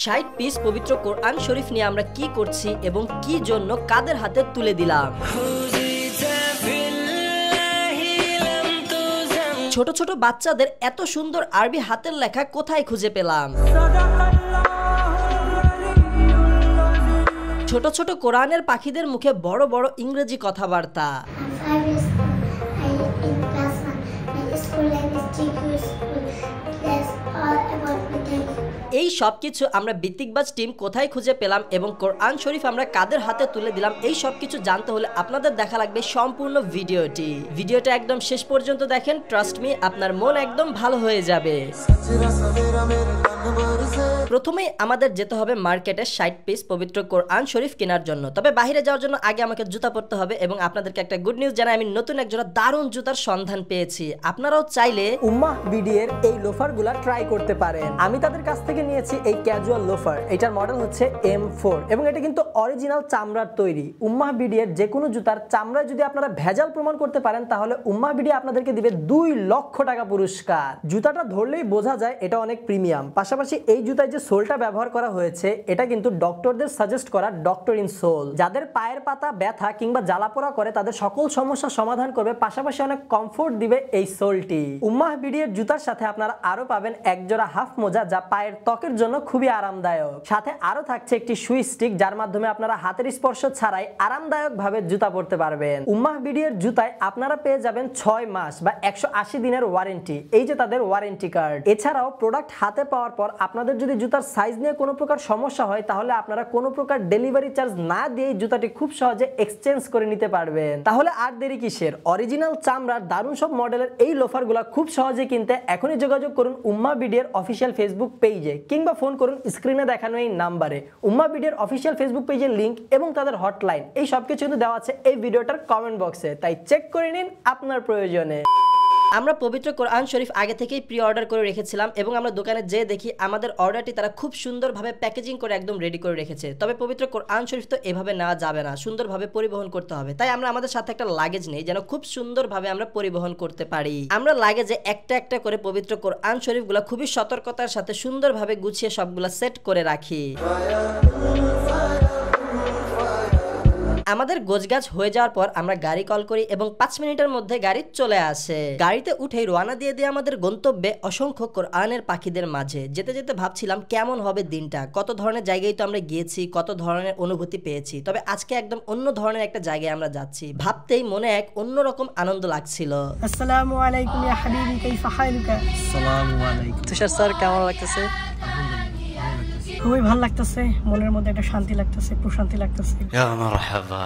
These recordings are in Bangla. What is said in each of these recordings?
60 পিস পবিত্র কোরআন শরীফ নিয়ে আমরা কি করছি এবং কি জন্য কাদের হাতে তুলে দিলাম। ছোট ছোট বাচ্চাদের এত সুন্দর আরবি হাতের লেখা কোথায় খুঁজে পেলাম? ছোট ছোট কোরআনের পাখিদের মুখে বড় বড় ইংরেজি কথাবার্তা। এই সব কিছু আমরা বিতিকবাজ টিম কোথায় খুঁজে পেলাম এবং কোরআন শরীফ আমরা কাদের হাতে তুলে দিলাম, এই সব কিছু জানতে হলে আপনাদের দেখা লাগবে সম্পূর্ণ ভিডিওটা একদম শেষ পর্যন্ত দেখেন। ট্রাস্ট মি, আপনার মন একদম ভালো হয়ে যাবে। প্রথমেই আমাদের যেতে হবে মার্কেটে 60 পিস পবিত্র কোরআন শরীফ কেনার জন্য। তবে বাইরে যাওয়ার জন্য আগে আমাকে জুতা পরতে হবে এবং আপনাদেরকে একটা গুড নিউজ জানাই, আমি নতুন এক জোড়া দারুণ জুতার সন্ধান পেয়েছি। আপনারাও চাইলে উম্মাহ বিডি এর এই লোফারগুলা ট্রাই করতে পারেন। আমি তাদের কাছ থেকে নিয়েছি এই ক্যাজুয়াল লোফার। এটার মডেল হচ্ছে M4 এবং এটা কিন্তু অরিজিনাল চামড়ার তৈরি। উম্মাহ বিডি এর যে কোনো জুতার চামড়ায় যদি আপনারা ভেজাল প্রমাণ করতে পারেন তাহলে উম্মাহ বিডি আপনাদেরকে দিবে 2 লক্ষ টাকা পুরস্কার। জুতাটা ধরলেই বোঝা যায় এটা অনেক প্রিমিয়াম। পাশাপাশি এই জুতায় যে সোলটা ব্যবহার করা হয়েছে এটা কিন্তু ডক্টরদের সাজেস্ট করা ডক্টর ইন সোল। যাদের পায়ের পাতা ব্যথা কিংবা জ্বালাপোড়া করে তাদের সকল সমস্যার সমাধান করবে, পাশাপাশি অনেক কমফোর্ট দিবে এই সোলটি। উম্মাহ বিডি এর জুতার সাথে আপনারা আরো পাবেন এক জোড়া হাফ মোজা যা পায়ের ত্বকের জন্য খুবই আরামদায়ক। সাথে আরো থাকছে একটি সুই স্টিক যার মাধ্যমে আপনারা হাতের স্পর্শ ছাড়াই আরামদায়ক ভাবে জুতা পরতে পারবেন। উম্মাহ বিডি এর জুতায় আপনারা পেয়ে যাবেন 6 মাস বা 180 দিনের ওয়ারেন্টি, এই যে তাদের ওয়ারেন্টি কার্ড। এছাড়াও প্রোডাক্ট হাতে পাওয়ার পর আপনাদের যদি জুতার সাইজ নিয়ে কোনো প্রকার সমস্যা হয় তাহলে আপনারা কোনো প্রকার ডেলিভারি চার্জ না দিয়ে জুতাটি খুব সহজে এক্সচেঞ্জ করে নিতে পারবেন। তাহলে আর দেরি কিসের? অরিজিনাল চামড়ার দারুণ সব মডেলের এই লোফারগুলো খুব সহজে কিনতে এখনই যোগাযোগ করুন উম্মাহ বিডি এর অফিসিয়াল ফেসবুক পেজে কিংবা ফোন করুন স্ক্রিনে দেখানো এই নাম্বারে। উম্মাহ বিডি এর অফিসিয়াল ফেসবুক পেজের লিংক এবং তাদের হটলাইন এই সবকিছু কিন্তু দেওয়া আছে এই ভিডিওটার কমেন্ট বক্সে, তাই চেক করে নিন আপনার প্রয়োজনে। আমরা পবিত্র কোরআন শরীফ আগে থেকেই প্রি অর্ডার করে রেখেছিলাম এবং আমরা দোকানে যেয়ে দেখি আমাদের অর্ডারটি তারা খুব সুন্দরভাবে প্যাকেজিং করে একদম রেডি করে রেখেছে। তবে পবিত্র কোরআন শরীফ তো এভাবে নেওয়া যাবে না, সুন্দরভাবে পরিবহন করতে হবে। তাই আমরা আমাদের সাথে একটা লাগেজ নেই যেন খুব সুন্দরভাবে আমরা পরিবহন করতে পারি। আমরা লাগেজে একটা একটা করে পবিত্র কোরআন শরীফগুলো খুবই সতর্কতার সাথে সুন্দরভাবে গুছিয়ে সবগুলা সেট করে রাখি। আমাদের গোছগাছ হয়ে যাওয়ার পর আমরা গাড়ি কল করি এবং 5 মিনিটের মধ্যে গাড়ি চলে আসে। গাড়িতে উঠেই রওনা দিয়ে আমাদের গন্তব্যে অসংখ্য কোরআনের পাখিদের মাঝে। যেতে যেতে ভাবছিলাম কেমন হবে দিনটা, কত ধরনের জায়গায় তো আমরা গিয়েছি, কত ধরনের অনুভূতি পেয়েছি, তবে আজকে একদম অন্য ধরনের একটা জায়গায় আমরা যাচ্ছি। ভাবতেই মনে এক অন্যরকম আনন্দ লাগছিল। আসসালামু আলাইকুম ইয়া হাবিবি, কাইফা হালুকা? আসসালামু আলাইকুম। তুষার স্যার কেমন লাগতেছে? খুবই ভালো লাগতেছে, মনের মধ্যে একটা শান্তি লাগতেছে, প্রশান্তি লাগতেছে। ইয়া মারহাবা।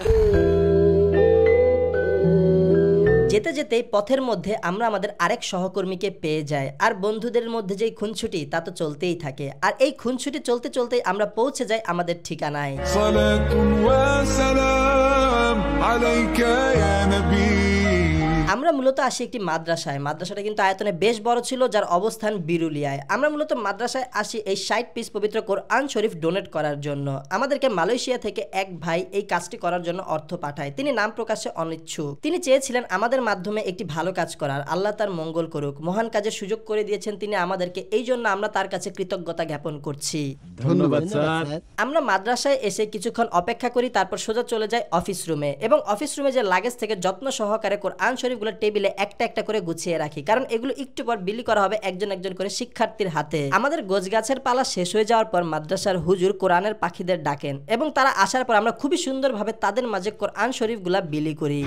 যেতে যেতেই পথের মধ্যে আমরা আমাদের আরেক সহকর্মীকে পেয়ে যাই। আর বন্ধুদের মধ্যে যেই খুনছুটি তা তো চলতেই থাকে। আর এই খুনছুটি চলতে চলতেই আমরা পৌঁছে যাই আমাদের ঠিকানায়। সালাতুন ওয়া সালাম আলাইকা ইয়া নবী। আমরা মূলত আসি একটি মাদ্রাসায়। মাদ্রাসাটা কিন্তু আয়তনে বেশ বড় ছিল, যার অবস্থান বিরুলিয়ায়। আমরা মূলত মাদ্রাসায় আসি এই 60 পিস পবিত্র কোরআন শরীফ ডোনেট করার জন্য। আমাদেরকে মালয়েশিয়া থেকে এক ভাই এই কাজটি করার জন্য অর্থ পাঠায়। তিনি নাম প্রকাশে অনিচ্ছুক। তিনি চেয়েছিলেন আমাদের মাধ্যমে একটি ভালো কাজ করার, আল্লাহ তার মঙ্গল করুক। মহান কাজের সুযোগ করে দিয়েছেন তিনি আমাদেরকে, এই জন্য আমরা তার কাছে কৃতজ্ঞতা জ্ঞাপন করছি। ধন্যবাদ স্যার। আমরা মাদ্রাসায় এসে কিছুক্ষণ অপেক্ষা করি, তারপর সোজা চলে যাই অফিস রুমে এবং অফিস রুমে যে লাগেজ থেকে যত্ন সহকারে কোরআন শরীফ টেবিলে একটা একটা করে গুছিয়ে রাখি, কারণ এগুলো একটু পর বিলি করা হবে একজন একজন করে শিক্ষার্থীর হাতে। আমাদের গোছগাছের পালা শেষ হয়ে যাওয়ার পর মাদ্রাসার হুজুর কোরআনের পাখিদের ডাকেন এবং তারা আসার পর আমরা খুবই সুন্দরভাবে তাদের মাঝে কোরআন শরীফগুলা বিলি করি।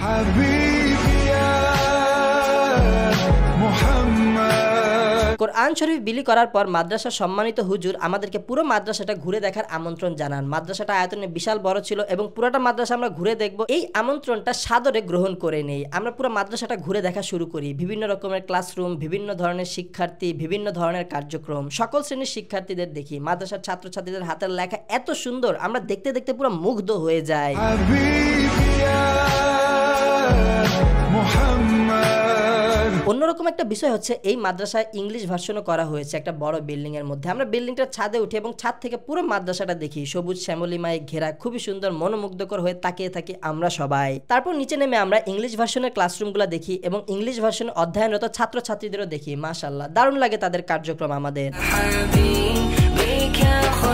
কোরআন শরীফ বিলি করার পর মাদ্রাসার সম্মানিত হুজুর আমাদেরকে পুরো মাদ্রাসাটা ঘুরে দেখার আমন্ত্রণ জানান। মাদ্রাসাটা আয়তনে বিশাল বড় ছিল এবং পুরোটা মাদ্রাসা আমরা ঘুরে দেখব, এই আমন্ত্রণটা সাদরে গ্রহণ করে নেই। আমরা পুরো মাদ্রাসাটা ঘুরে দেখা শুরু করি। বিভিন্ন রকমের ক্লাসরুম, বিভিন্ন ধরনের শিক্ষার্থী, বিভিন্ন ধরনের কার্যক্রম, সকল শ্রেণীর শিক্ষার্থীদের দেখি। মাদ্রাসার ছাত্রছাত্রীদের হাতের লেখা এত সুন্দর, আমরা দেখতে দেখতে পুরো মুগ্ধ হয়ে যাই। অন্যরকম একটা বিষয় হচ্ছে এই মাদ্রাসায় ইংলিশ ভার্সনও করা হয়েছে একটা বড় বিল্ডিং এর মধ্যে। আমরা বিল্ডিংটার ছাদে উঠি এবং ছাদ থেকে পুরো মাদ্রাসাটা দেখি, সবুজ শ্যামলিমায় ঘেরা, খুবই সুন্দর, মনোমুগ্ধকর হয়ে তাকিয়ে থাকি আমরা সবাই। তারপর নিচে নেমে আমরা ইংলিশ ভার্সনের ক্লাসরুমগুলো দেখি এবং ইংলিশ ভার্সনে অধ্যয়নরত ছাত্রছাত্রীদেরও দেখি। মাশাআল্লাহ, দারুণ লাগে তাদের কার্যক্রম আমাদের।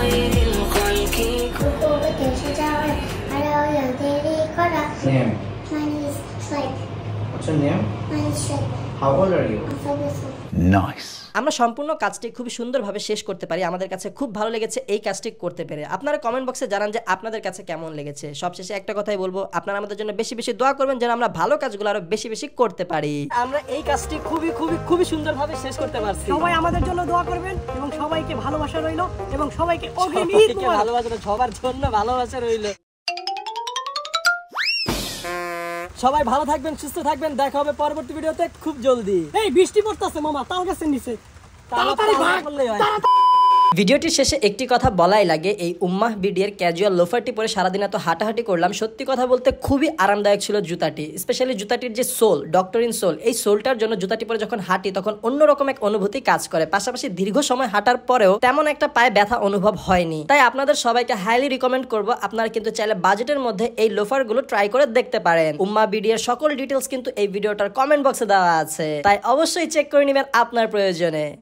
Name. Mine is Strike. What's your name? Mine is Strike. How old are you? I'm 5 years old. Nice. আমরা সম্পূর্ণ কাজটি খুব সুন্দরভাবে শেষ করতে পারি। আমাদের কাছে খুব ভালো লেগেছে এই কাজটি করতে পেরে। আপনারা কমেন্ট বক্সে জানান যে আপনাদের কাছে কেমন লেগেছে। সবশেষে একটা কথাই বলবো, আপনারা আমাদের জন্য বেশি বেশি দোয়া করবেন যেন আমরা ভালো কাজগুলো আরো বেশি বেশি করতে পারি। আমরা এই কাজটি খুবই সুন্দরভাবে শেষ করতে পারছি। সবাই আমাদের জন্য দোয়া করবেন এবং সবাইকে ভালোবাসা রইলো এবং সবাইকে অগ্রিম ঈদ মোবারক। ভালোবাসা সবার জন্য ভালোবাসা রইলো। সবাই ভালো থাকবেন, সুস্থ থাকবেন। দেখা হবে পরবর্তী ভিডিওতে খুব জলদি। এই বৃষ্টি পড়তেছে মামা, তাল গাছের নিচে। তাড়াতাড়ি ভাগ। ভিডিওটির শেষে একটি কথা বলাই লাগে, এই উম্মাহ বিডির ক্যাজুয়াল লোফারটি পরে সারাদিন এত হাঁটাহাঁটি করলাম, সত্যি কথা বলতে খুবই আরামদায়ক ছিল জুতাটি। স্পেশালি জুতাটির যে সোল, ডক্টরিন সোল, এই সোলটার জন্য জুতাটি পরে যখন হাঁটি তখন অন্যরকম এক অনুভূতি কাজ করে। পাশাপাশি দীর্ঘ সময় হাঁটার পরেও তেমন একটা পায়ে ব্যথা অনুভব হয়নি। তাই আপনাদের সবাইকে হাইলি রিকমেন্ড করব, আপনারা কিন্তু চাইলে বাজেটের মধ্যে এই লোফারগুলো ট্রাই করে দেখতে পারেন। উম্মাহ বিডির সকল ডিটেলস কিন্তু এই ভিডিওটার কমেন্ট বক্সে দেওয়া আছে, তাই অবশ্যই চেক করে নেবেন আপনার প্রয়োজনে।